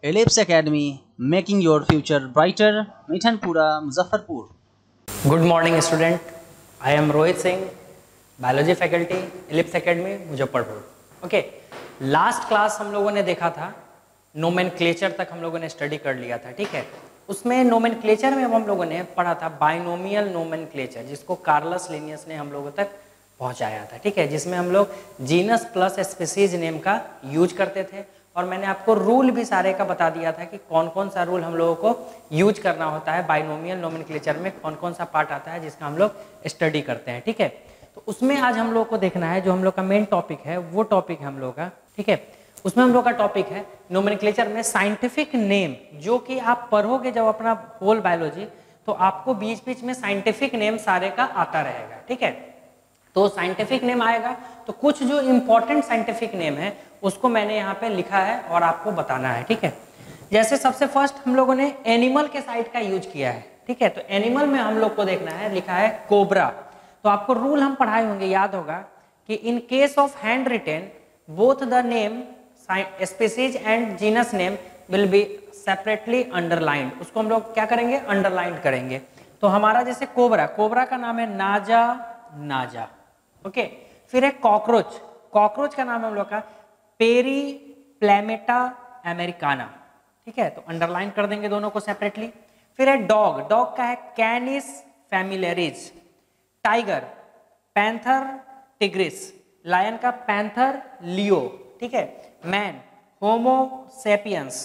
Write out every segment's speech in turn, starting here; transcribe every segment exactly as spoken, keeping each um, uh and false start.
Ellipse Academy, making your future brighter, Mithanpura, Muzaffarpur. Good morning student, I am Rohit Singh, biology faculty, Ellipse Academy Muzaffarpur. Okay, last class हम लोगों ने देखा था, nomenclature तक हम लोगों ने स्टडी कर लिया था। ठीक है, उसमें नोमेनक्लेचर में हम लोगों ने पढ़ा था बाइनोमियल नोमेनक्लेचर, जिसको कार्लस लिनियस ने हम लोगों तक पहुंचाया था। ठीक है, जिसमें हम लोग जीनस प्लस स्पीसीज नेम का यूज करते थे, और मैंने आपको रूल भी सारे का बता दिया था कि कौन कौन सा रूल हम लोगों को यूज करना होता है बाइनोमियल नोमेनक्लेचर में, कौन कौन सा पार्ट आता है जिसका हम लोग स्टडी करते हैं। ठीक है, तो उसमें आज हम लोग को देखना है, जो हम लोग का मेन टॉपिक है वो टॉपिक है हम लोग का। ठीक है, उसमें हम लोग का टॉपिक है नोमेनक्लेचर में साइंटिफिक नेम, जो कि आप पढ़ोगे जब अपना होल बायोलॉजी, तो आपको बीच बीच में साइंटिफिक नेम सारे का आता रहेगा। ठीक है, तो साइंटिफिक नेम आएगा, तो कुछ जो इंपॉर्टेंट साइंटिफिक नेम है उसको मैंने यहाँ पे लिखा है और आपको बताना है। ठीक है, जैसे सबसे फर्स्ट हम लोगों ने एनिमल के साइड का यूज किया है। ठीक है, तो एनिमल में हम लोग को देखना है, लिखा है कोबरा। तो आपको रूल हम पढ़ाए होंगे, याद होगा कि in case of handwritten both the name species and genus name will be separately underlined. उसको हम लोग क्या करेंगे, अंडरलाइन करेंगे। तो हमारा जैसे कोबरा, कोबरा का नाम है नाजा नाजा। ओके, फिर है कॉकरोच, कॉकरोच का नाम है हम लोग का पेरी प्लेमेटा अमेरिकाना। ठीक है, तो अंडरलाइन कर देंगे दोनों को सेपरेटली। फिर है डॉग, डॉग का है Canis familiaris. Tiger Panthera tigris, lion का पैंथर लियो। ठीक है, man Homo sapiens.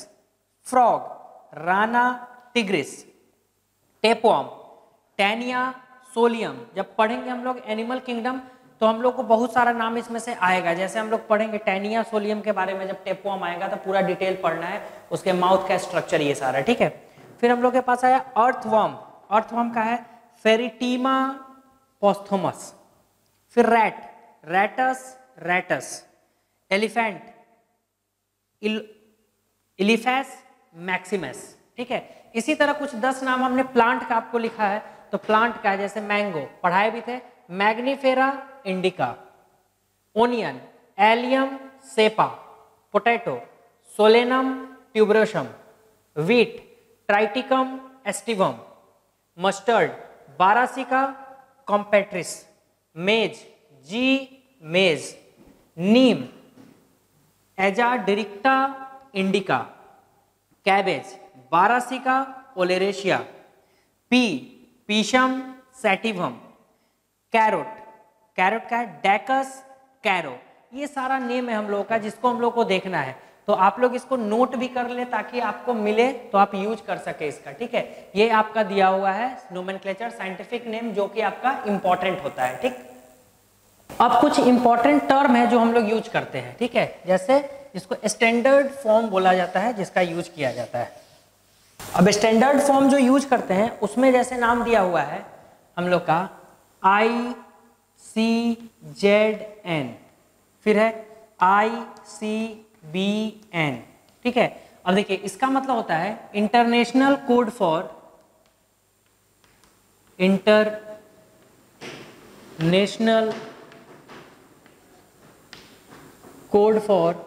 Frog Rana tigris. Tapeworm Taenia solium. जब पढ़ेंगे हम लोग एनिमल किंगडम तो हम लोग को बहुत सारा नाम इसमें से आएगा। जैसे हम लोग पढ़ेंगे टैनिया सोलियम के बारे में, जब टेपवर्म आएगा तो पूरा डिटेल पढ़ना है, उसके माउथ का स्ट्रक्चर ये सारा। ठीक है, फिर हम लोग के पास आया अर्थवर्म, अर्थवर्म का है फेरिटीमा पोस्थोमस। फिर rat, Rattus rattus. Elephant Elephas maximus. ठीक है, इसी तरह कुछ दस नाम हमने प्लांट का आपको लिखा है, तो प्लांट का है जैसे मैंगो पढ़ाए भी थे, Mangifera indica. Onion Allium cepa. Potato Solanum tuberosum. Wheat Triticum aestivum. Mustard Brassica campestris. Maize Zea mays. Neem Azadirachta indica. Cabbage Brassica oleracea. Pea Pisum sativum. Carrot, carrot का है डेकस कैरो। ये सारा नेम है हम लोग का, जिसको हम लोग को देखना है। तो आप लोग इसको नोट भी कर ले ताकि आपको मिले तो आप यूज कर सके इसका। ठीक है, ये आपका दिया हुआ है नोमेनक्लेचर साइंटिफिक नेम, जो कि आपका इंपॉर्टेंट होता है। ठीक, अब कुछ इंपॉर्टेंट टर्म है जो हम लोग यूज करते हैं। ठीक है, जैसे इसको स्टैंडर्ड फॉर्म बोला जाता है, जिसका यूज किया जाता है। अब स्टैंडर्ड फॉर्म जो यूज करते हैं उसमें जैसे नाम दिया हुआ है हम लोग का आई सी जेड एन, फिर है आई सी बी एन। ठीक है, अब देखिए इसका मतलब होता है international code for international code for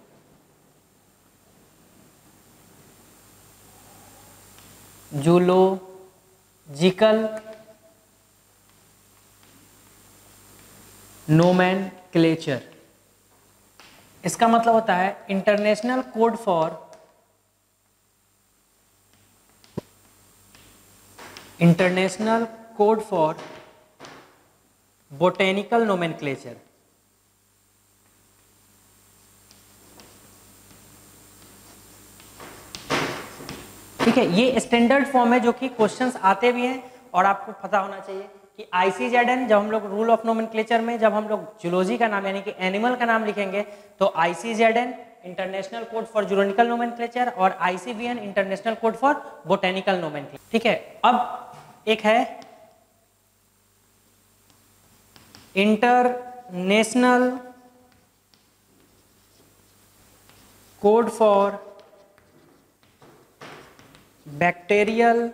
zoological nomenclature. इसका मतलब होता है international code for international code for botanical nomenclature. ठीक है, ये स्टैंडर्ड फॉर्म है जो कि क्वेश्चंस आते भी हैं, और आपको पता होना चाहिए कि आईसीजेडएन, जब हम लोग रूल ऑफ नोमेनक्लेचर में जब हम लोग जूलॉजी का नाम यानी कि एनिमल का नाम लिखेंगे तो ICZN international code for zoological nomenclature और ICBN international code for botanical nomenclature. ठीक है, अब एक है international code for bacterial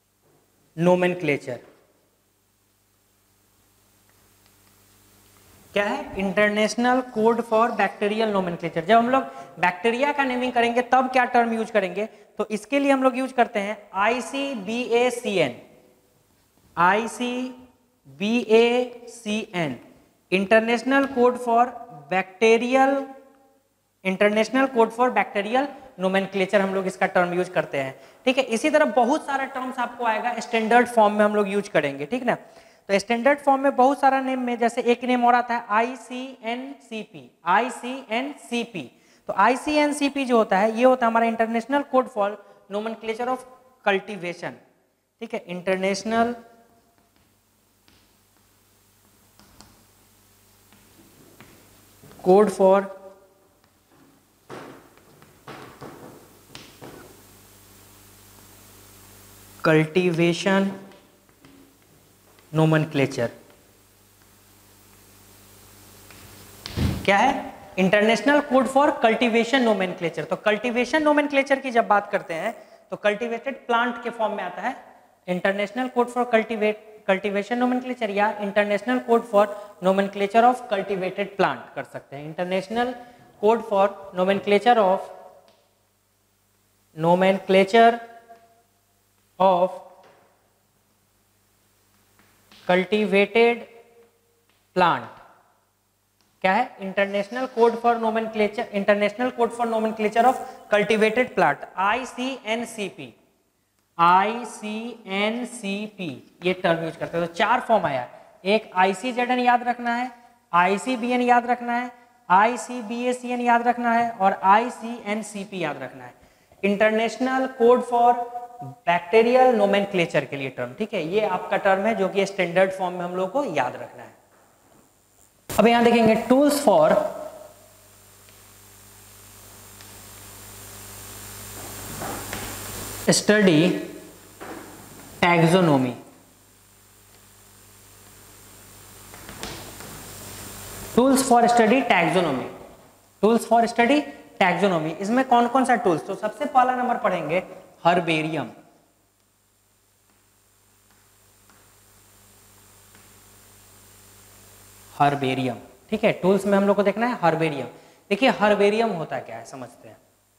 nomenclature. क्या है? International code for bacterial nomenclature. जब हम लोग बैक्टीरिया का नेमिंग करेंगे तब क्या टर्म यूज करेंगे? तो इसके लिए हम लोग यूज करते हैं I C B A C N, I C B A C N, international code for bacterial, international code for bacterial nomenclature हम लोग इसका टर्म यूज करते हैं। ठीक है, इसी तरह बहुत सारा टर्म्स आपको आएगा, स्टैंडर्ड फॉर्म में हम लोग यूज करेंगे। ठीक ना, तो स्टैंडर्ड फॉर्म में बहुत सारा नेम में, जैसे एक नेम और आता है I C N C P, I C N C P. तो I C N C P जो होता है ये होता है हमारा international code for nomenclature of cultivation. ठीक है, international code for cultivation nomenclature. क्या है? International code for cultivation nomenclature. तो कल्टीवेशन नोमेनक्लेचर की जब बात करते हैं तो कल्टीवेटेड प्लांट के फॉर्म में आता है international code for cultivate cultivation nomenclature, या international code for nomenclature of cultivated plant कर सकते हैं। International code for nomenclature of nomenclature of cultivated plant. क्या है? International code for nomenclature, international code for nomenclature of cultivated plant, I C N C P, I C N C P ये term use करते हैं। तो चार form आया, एक आई सी Z N याद रखना है, आई सी बी एन याद रखना है, I C B A C N याद रखना है और आई सी एन सी पी याद रखना है। International code for bacterial nomenclature के लिए टर्म। ठीक है, ये आपका टर्म है जो कि स्टैंडर्ड फॉर्म में हम लोग को याद रखना है। अब यहां देखेंगे tools for study taxonomy. Tools for study taxonomy, tools for study taxonomy. इसमें कौन कौन सा टूल्स? तो सबसे पहला नंबर पढ़ेंगे हर्बेरियम। हर्बेरियम, ठीक है, टूल्स में हम लोग को देखना है हर्बेरियम। देखिए हर्बेरियम होता क्या है समझते हैं।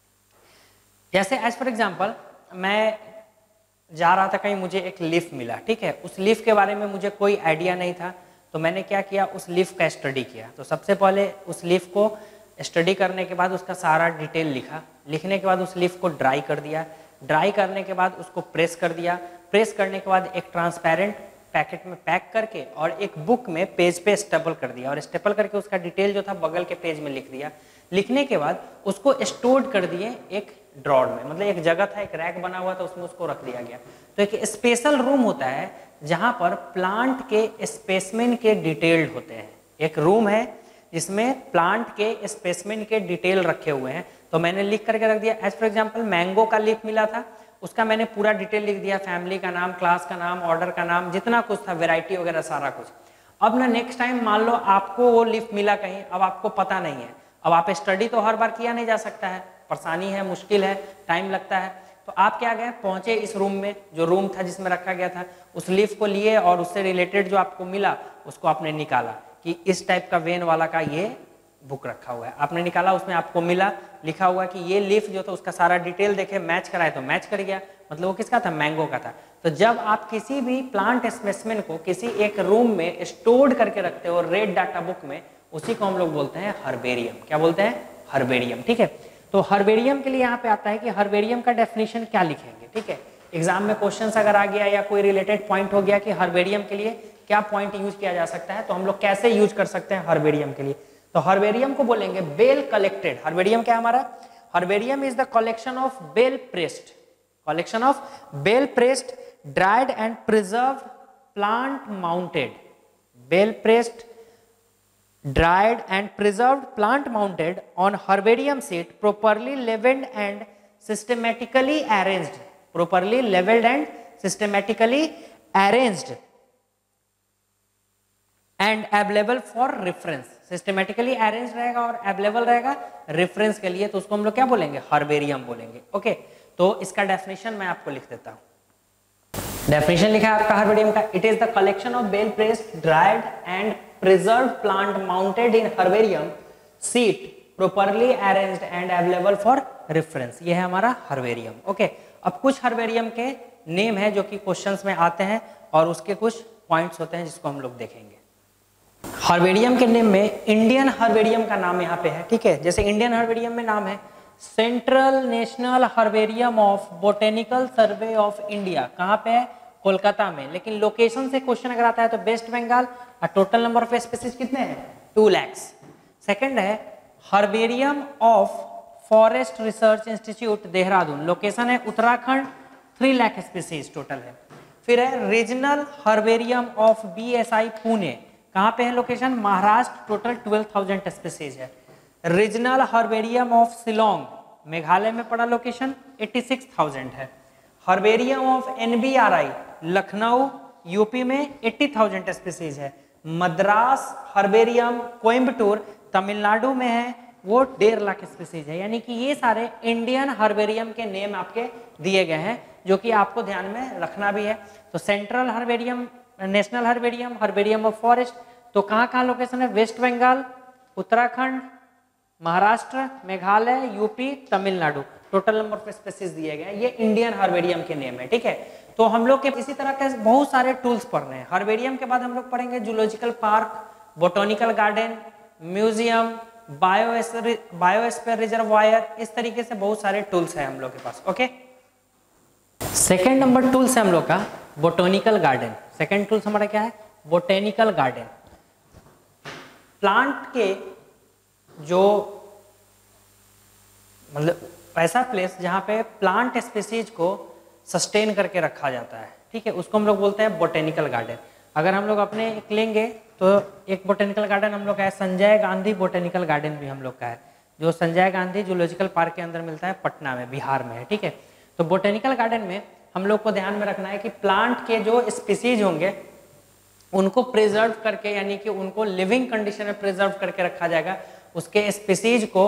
जैसे एज फॉर एग्जांपल मैं जा रहा था कहीं, मुझे एक लीफ मिला। ठीक है, उस लीफ के बारे में मुझे कोई आइडिया नहीं था, तो मैंने क्या किया, उस लीफ का स्टडी किया। तो सबसे पहले उस लीफ को स्टडी करने के बाद उसका सारा डिटेल लिखा, लिखने के बाद उस लीफ को ड्राई कर दिया, ड्राई करने के बाद उसको प्रेस कर दिया, प्रेस करने के बाद एक ट्रांसपेरेंट पैकेट में पैक करके और एक बुक में पेज पे स्टेपल कर दिया, और स्टेपल करके उसका डिटेल जो था बगल के पेज में लिख दिया। लिखने के बाद उसको स्टोर कर दिए एक ड्रॉर में, मतलब एक जगह था, एक रैक बना हुआ था, उसमें उसको रख दिया गया। तो एक स्पेशल रूम होता है जहां पर प्लांट के स्पेसिमेन के डिटेल्ड होते हैं। एक रूम है जिसमें प्लांट के स्पेसिमेन के डिटेल रखे हुए हैं। तो मैंने लिख करके रख दिया। एज फॉर एग्जांपल मैंगो का लीफ मिला था, उसका मैंने पूरा डिटेल लिख दिया, फैमिली का नाम, क्लास का नाम, ऑर्डर का नाम, जितना कुछ था, वैरायटी वगैरह सारा कुछ। अब ना नेक्स्ट टाइम मान लो आपको वो लीफ मिला कहीं, अब आपको पता नहीं है, अब आप स्टडी तो हर बार किया नहीं जा सकता है, परेशानी है, मुश्किल है, टाइम लगता है। तो आप क्या गए, पहुंचे इस रूम में, जो रूम था जिसमें रखा गया था, उस लीफ को लिए और उससे रिलेटेड जो आपको मिला उसको आपने निकाला कि इस टाइप का वेन वाला का ये बुक रखा हुआ है। आपने निकाला, उसमें आपको मिला, लिखा हुआ कि ये लीफ जो था उसका सारा डिटेल देखे, मैच कराए तो मैच कर गया, मतलब वो किसका था, मैंगो का था। तो जब आप किसी भी प्लांट स्पेसिमेन को किसी एक रूम में स्टोर्ड करके रखते हो रेड डाटा बुक में, उसी को हम लोग बोलते हैं हर्बेरियम। क्या बोलते हैं, हर्बेरियम। ठीक है, तो हर्बेरियम के लिए यहाँ पे आता है कि हर्बेरियम का डेफिनेशन क्या लिखेंगे। ठीक है, एग्जाम में क्वेश्चंस अगर आ गया या कोई रिलेटेड पॉइंट हो गया कि हर्बेरियम के लिए क्या पॉइंट यूज किया जा सकता है, तो हम लोग कैसे यूज कर सकते हैं हर्बेरियम के लिए। तो हर्बेरियम को बोलेंगे बेल कलेक्टेड। हर्बेरियम क्या हमारा, herbarium is the collection of well pressed, collection of well pressed dried and preserved plant mounted, well pressed dried and preserved plant mounted on herbarium sheet, properly leveled and systematically arranged, properly leveled and systematically arranged and available for reference। systematically arranged रहेगा और available रहेगा reference के लिए, तो उसको हम लोग क्या बोलेंगे, herbarium बोलेंगे। ओके, तो इसका डेफिनेशन मैं आपको लिख देता हूं। डेफिनेशन लिखा है आपका हर्बेरियम का, it is the collection of well pressed dried and preserved plant mounted in herbarium sheet properly arranged and available for reference. ये है हमारा हर्बेरियम। ओके, अब कुछ हर्बेरियम के नेम है जो कि क्वेश्चंस में आते हैं और उसके कुछ पॉइंट्स होते हैं जिसको हम लोग देखेंगे। हर्बेरियम के नेम में इंडियन हर्बेरियम का नाम यहाँ पे है, ठीक है। जैसे इंडियन हर्बेरियम में नाम है central national herbarium of botanical survey of India. कहाँ पे है? कोलकाता में। लेकिन लोकेशन से क्वेश्चन अगर आता है तो वेस्ट बंगाल। और टोटल नंबर ऑफ स्पीसीज कितने हैं? टू लैक्स। सेकंड है herbarium of forest research institute Dehradun, location है Uttarakhand, three lakh species total है। फिर है regional herbarium of B S I Pune, कहाँ पे है location? Maharashtra, total twelve thousand species है। Regional herbarium of Shillong, Meghalaya में पड़ा, लोकेशन एटी सिक्स थाउजेंड है। Herbarium of N B R I Lucknow UP में एटी थाउजेंड स्पीसीज है। मद्रास हर्बेरियम कोयम्बटूर तमिलनाडु में है, वो डेढ़ लाख स्पीसीज है। यानी कि ये सारे इंडियन हर्बेरियम के नेम आपके दिए गए हैं जो कि आपको ध्यान में रखना भी है। तो central herbarium, national herbarium, herbarium of forest, तो कहाँ कहाँ लोकेशन है? West Bengal, Uttarakhand, Maharashtra, Meghalaya, UP, Tamil Nadu. Total number of species दिए गए हैं। ये इंडियन हर्बेरियम के नेम है, ठीक है। तो हम लोग के इसी तरह के बहुत सारे टूल्स पढ़ने हैं। हर्बेरियम के बाद हम लोग पढ़ेंगे zoological park, botanical garden, museum, biosphere biosphere reservoir, इस तरीके से बहुत सारे टूल्स हैं हम लोग के पास। ओके, सेकेंड नंबर टूल्स है हम लोग का बोटॉनिकल गार्डन। सेकेंड टूल्स हमारा क्या है? Botanical garden. प्लांट के जो मतलब ऐसा प्लेस जहाँ पे प्लांट स्पीसीज को सस्टेन करके रखा जाता है, ठीक है, उसको हम लोग बोलते हैं बोटैनिकल गार्डन। अगर हम लोग अपने एक लेंगे तो एक बोटैनिकल गार्डन हम लोग का है संजय गांधी बोटैनिकल गार्डन भी हम लोग का है, जो संजय गांधी जूलॉजिकल पार्क के अंदर मिलता है, पटना में, बिहार में है, ठीक है। तो बोटैनिकल गार्डन में हम लोग को ध्यान में रखना है कि प्लांट के जो स्पीसीज होंगे उनको प्रिजर्व करके, यानी कि उनको लिविंग कंडीशन में प्रिजर्व करके रखा जाएगा। उसके स्पीसीज को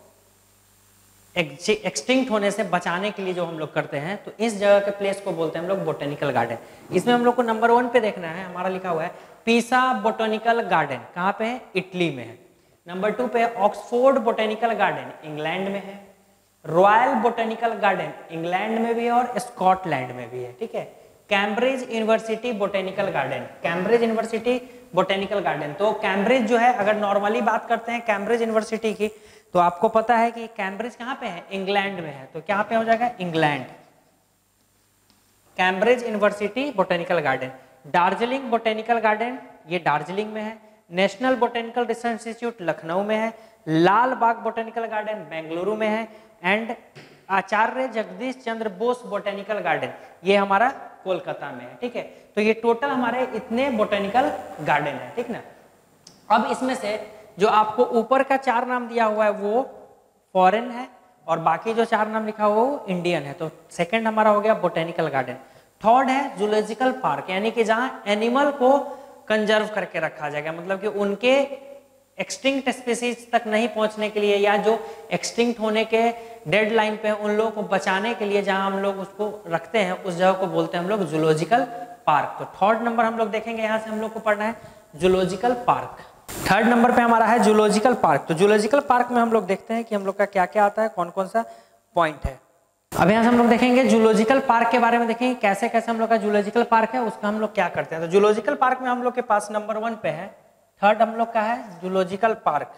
एक्सटिंक्ट होने से बचाने के लिए जो हम लोग करते हैं, तो इस जगह के प्लेस को बोलते हैं हम लोग बोटैनिकल गार्डन। इसमें हम लोग को नंबर वन पे देखना है, हमारा लिखा हुआ है पीसा बोटैनिकल गार्डन। कहाँ पे है? इटली में है। नंबर टू पे ऑक्सफोर्ड बोटैनिकल गार्डन, इंग्लैंड में है। रॉयल बोटैनिकल गार्डन इंग्लैंड में भी है और स्कॉटलैंड में भी है, ठीक है। Cambridge university botanical garden, Cambridge university botanical garden. तो कैम्ब्रिज जो है, अगर नॉर्मली बात करते हैं कैम्ब्रिज यूनिवर्सिटी की, तो आपको पता है कि कैम्ब्रिज कहाँ पे है? इंग्लैंड में है। तो क्या पे हो जाएगा? England. Cambridge university botanical garden. Darjeeling botanical garden, ये दार्जिलिंग में है। National botanical research institute Lucknow में है। लाल बाग बोटैनिकल गार्डन बेंगलुरु में है। And Acharya Jagadish Chandra Bose botanical garden, ये हमारा कोलकाता में है, ठीक है। तो ये टोटल हमारे इतने बोटैनिकल गार्डन है, ठीक ना। अब इसमें से जो आपको ऊपर का चार नाम दिया हुआ है वो फॉरेन है और बाकी जो चार नाम लिखा हुआ वो इंडियन है। तो सेकंड हमारा हो गया बोटैनिकल गार्डन। थर्ड है जूलॉजिकल पार्क, यानी कि जहाँ एनिमल को कंजर्व करके रखा जाएगा, मतलब कि उनके एक्सटिंक्ट स्पीसीज तक नहीं पहुंचने के लिए या जो एक्सटिंक्ट होने के डेड लाइन पे उन लोगों को बचाने के लिए जहां हम लोग उसको रखते हैं, उस जगह को बोलते हैं हम लोग जूलॉजिकल पार्क। तो थर्ड नंबर हम लोग देखेंगे, यहाँ से हम लोग को पढ़ना है जूलॉजिकल पार्क। थर्ड नंबर पे हमारा है जूलॉजिकल पार्क। तो जूलॉजिकल पार्क में हम लोग देखते हैं कि हम लोग का क्या क्या आता है, कौन कौन सा पॉइंट है। अब यहाँ से हम लोग देखेंगे जूलॉजिकल पार्क के बारे में, देखेंगे कैसे कैसे हम लोग का जूलॉजिकल पार्क है, उसका हम लोग क्या करते हैं। तो जूलॉजिकल पार्क में हम लोग के पास नंबर वन पे है, थर्ड हम लोग का है जूलॉजिकल पार्क।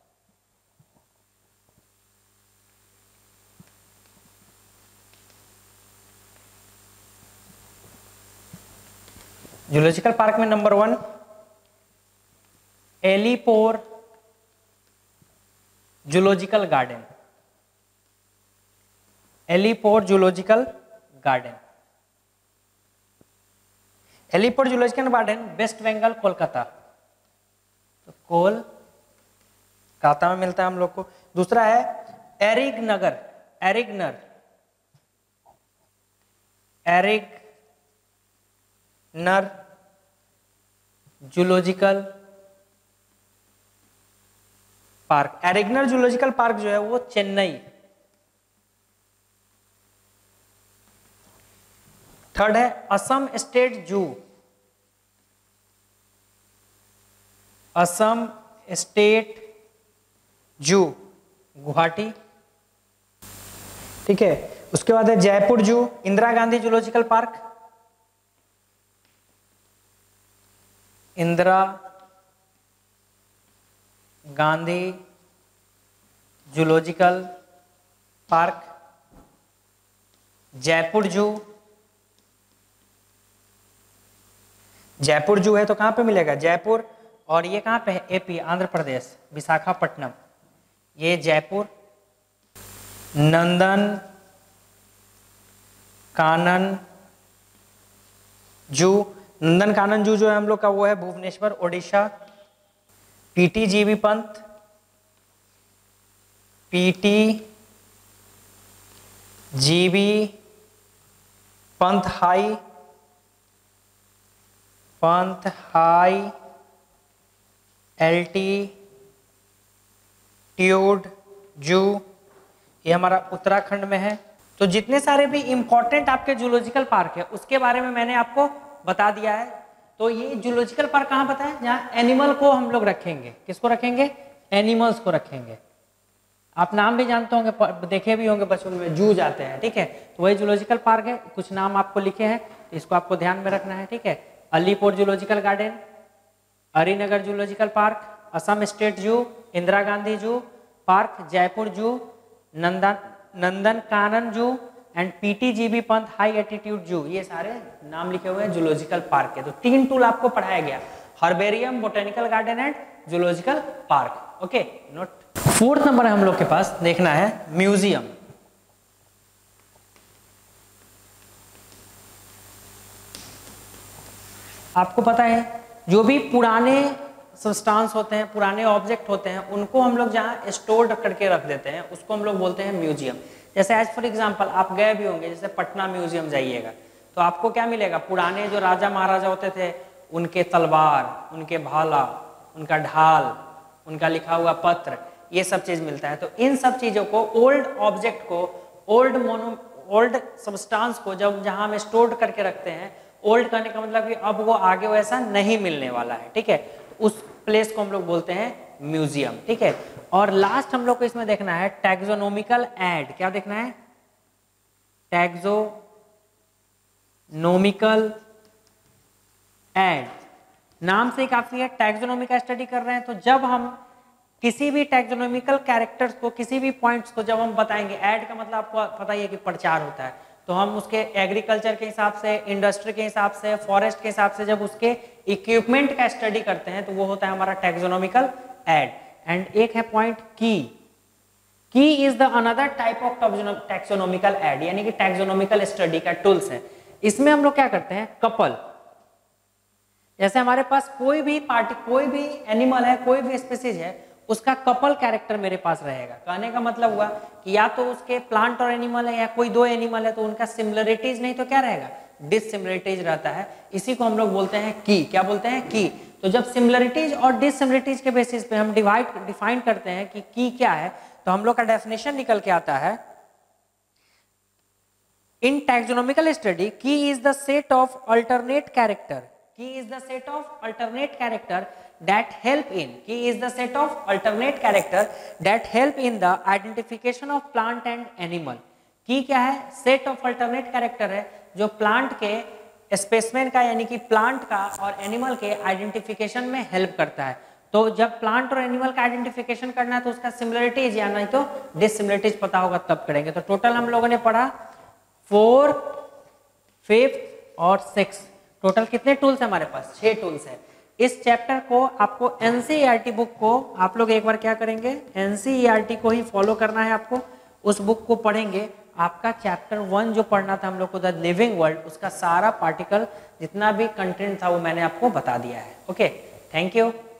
जूलॉजिकल पार्क में number one Alipore zoological garden, Alipore zoological garden. Alipore zoological garden West Bengal Kolkata, तो कोलकाता में मिलता है हम लोग को। दूसरा है Arignar, Arignar, Arignar zoological park. Arignar zoological park जो है वो चेन्नई। थर्ड है असम स्टेट जू, असम स्टेट जू गुवाहाटी, ठीक है। उसके बाद है Jaipur zoo, Indira Gandhi zoological park, Indira Gandhi zoological park, Jaipur zoo. Jaipur जू है तो कहां पे मिलेगा? जयपुर। और ये कहां पे है? एपी, आंध्र प्रदेश, विशाखापट्टनम, ये जयपुर। नंदन कानन जू, नंदन कानन जू जो है हम लोग का वो है Bhubaneswar, Odisha. PT GB Pant, PT GB Pant high, Pant high altitude zoo, ये हमारा उत्तराखंड में है। तो जितने सारे भी इंपॉर्टेंट आपके जूलॉजिकल पार्क है उसके बारे में मैंने आपको बता दिया है। तो ये जूलॉजिकल पार्क कहाँ बताया? जहाँ एनिमल को हम लोग रखेंगे। किसको रखेंगे? एनिमल्स को रखेंगे। आप नाम भी जानते होंगे, देखे भी होंगे बचपन में, जू जाते हैं, ठीक है। तो वही जूलॉजिकल पार्क है। कुछ नाम आपको लिखे हैं, इसको आपको ध्यान में रखना है, ठीक है। Alipore zoological garden, Harinagar zoological park, Assam state zoo, Indira Gandhi zoo park, Jaipur जू, नंदन Nandan Kanan zoo and PTGB Pant high altitude zoo, ये सारे नाम लिखे हुए हैं जूलॉजिकल पार्क के। तो तीन टूल आपको पढ़ाया गया, herbarium, botanical garden and zoological park. Okay, note. Fourth number है हम लोग के पास, देखना है म्यूजियम। आपको पता है जो भी पुराने सब्सटेंस होते हैं, पुराने ऑब्जेक्ट होते हैं, उनको हम लोग जहाँ स्टोर करके रख देते हैं उसको हम लोग बोलते हैं म्यूजियम। जैसे एज फॉर एग्जांपल आप गए भी होंगे, जैसे पटना म्यूजियम जाइएगा तो आपको क्या मिलेगा? पुराने जो राजा महाराजा होते थे उनके तलवार, उनके भाला, उनका ढाल, उनका लिखा हुआ पत्र, ये सब चीज मिलता है। तो इन सब चीजों को, ओल्ड ऑब्जेक्ट को, ओल्ड मोनो ओल्ड सब्सटेंस को जब जहाँ हम स्टोर करके रखते हैं, ओल्ड करने का मतलब कि अब वो आगे वैसा नहीं मिलने वाला है, ठीक है। उस प्लेस को हम लोग बोलते हैं म्यूजियम, ठीक है। और लास्ट हम लोग को इसमें देखना है टैक्सोनोमिकल ऐड। क्या देखना है? Taxonomical aid. नाम से काफी है, टैक्सोनोमी का स्टडी कर रहे हैं। तो जब हम किसी भी टैक्सोनोमिकल कैरेक्टर्स को, किसी भी पॉइंट्स को जब हम बताएंगे, ऐड का मतलब आपको पता ही है कि प्रचार होता है, तो हम उसके एग्रीकल्चर के हिसाब से, इंडस्ट्री के हिसाब से, फॉरेस्ट के हिसाब से जब उसके इक्विपमेंट का स्टडी करते हैं तो वो होता है हमारा टैक्सोनोमिकल ऐड। एंड एक है पॉइंट की। Key is the another type of taxonomical aid, यानी कि टैक्सोनोमिकल स्टडी का टूल्स है। इसमें हम लोग क्या करते हैं? कपल। जैसे हमारे पास कोई भी पार्टी, कोई भी एनिमल है, कोई भी स्पीसीज है, उसका कपल कैरेक्टर मेरे पास रहेगा। कहने का मतलब हुआ कि या तो उसके प्लांट और एनिमल है या कोई दो एनिमल है तो उनका सिमिलरिटीज नहीं तो क्या रहेगा? डिससिमिलरिटीज रहता है। इसी को हम लोग बोलते हैं की। क्या बोलते हैं? की। तो जब सिमिलरिटीज और डिससिमिलरिटीज के बेसिस पे हम डिवाइड डिफाइन करते हैं कि की क्या है, तो हम लोग का डेफिनेशन निकल के आता है, in taxonomical study key is the set of alternate character, key is the set of alternate character that help in, key is the set of alternate character that help in the identification of plant and animal। की क्या है? set of alternate character है जो plant के स्पेसमेन का, यानी कि plant का और एनिमल के आइडेंटिफिकेशन में हेल्प करता है। तो जब प्लांट और एनिमल का आइडेंटिफिकेशन करना है तो उसका सिमिलरिटीज या नहीं तो डिससिमिलरिटीज पता होगा तब करेंगे। तो टोटल हम लोगों ने पढ़ा फोर, फिफ्थ और सिक्स। टोटल कितने टूल्स है हमारे पास? छह टूल्स है। इस चैप्टर को आपको एनसीईआरटी बुक को आप लोग एक बार क्या करेंगे? एनसीईआरटी को ही फॉलो करना है आपको। उस बुक को पढ़ेंगे, आपका चैप्टर वन जो पढ़ना था हम लोग को, द लिविंग वर्ल्ड, उसका सारा पार्टिकल जितना भी कंटेंट था वो मैंने आपको बता दिया है। Okay, thank you.